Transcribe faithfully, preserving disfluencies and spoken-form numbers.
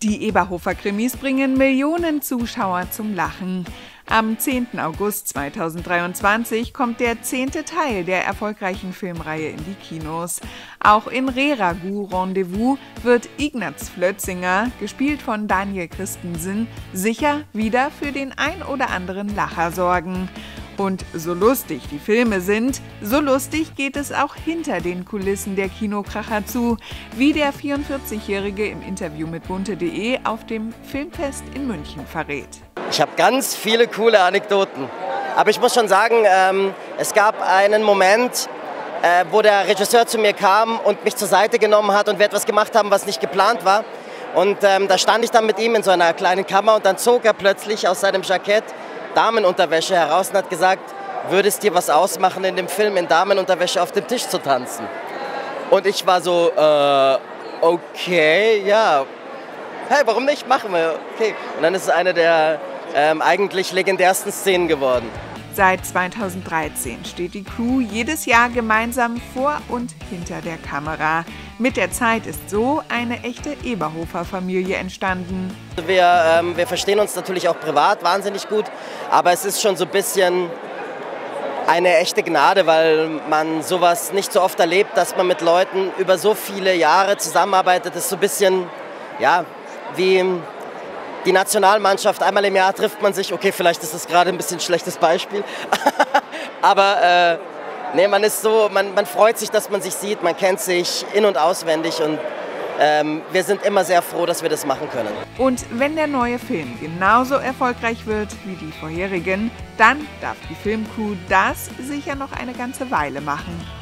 Die Eberhofer-Krimis bringen Millionen Zuschauer zum Lachen. Am zehnten August zweitausenddreiundzwanzig kommt der zehnte Teil der erfolgreichen Filmreihe in die Kinos. Auch in Re-Ragout Rendezvous wird Ignaz Flötzinger, gespielt von Daniel Christensen, sicher wieder für den ein oder anderen Lacher sorgen. Und so lustig die Filme sind, so lustig geht es auch hinter den Kulissen der Kinokracher zu, wie der vierundvierzigjährige im Interview mit bunte punkt de auf dem Filmfest in München verrät. Ich habe ganz viele coole Anekdoten, aber ich muss schon sagen, ähm, es gab einen Moment, äh, wo der Regisseur zu mir kam und mich zur Seite genommen hat und wir etwas gemacht haben, was nicht geplant war. Und ähm, da stand ich dann mit ihm in so einer kleinen Kammer und dann zog er plötzlich aus seinem Jackett Damenunterwäsche heraus und hat gesagt, würde es dir was ausmachen, in dem Film in Damenunterwäsche auf dem Tisch zu tanzen? Und ich war so, äh, okay, ja, hey, warum nicht, machen wir, okay. Und dann ist es eine der ähm, eigentlich legendärsten Szenen geworden. Seit zweitausenddreizehn steht die Crew jedes Jahr gemeinsam vor und hinter der Kamera. Mit der Zeit ist so eine echte Eberhofer-Familie entstanden. Wir, ähm, wir verstehen uns natürlich auch privat wahnsinnig gut, aber es ist schon so ein bisschen eine echte Gnade, weil man sowas nicht so oft erlebt, dass man mit Leuten über so viele Jahre zusammenarbeitet. Das ist so ein bisschen, ja, wie die Nationalmannschaft, einmal im Jahr trifft man sich, okay, vielleicht ist das gerade ein bisschen ein schlechtes Beispiel, aber äh, nee, man ist so, man, man freut sich, dass man sich sieht, man kennt sich in- und auswendig und ähm, wir sind immer sehr froh, dass wir das machen können. Und wenn der neue Film genauso erfolgreich wird wie die vorherigen, dann darf die Filmcrew das sicher noch eine ganze Weile machen.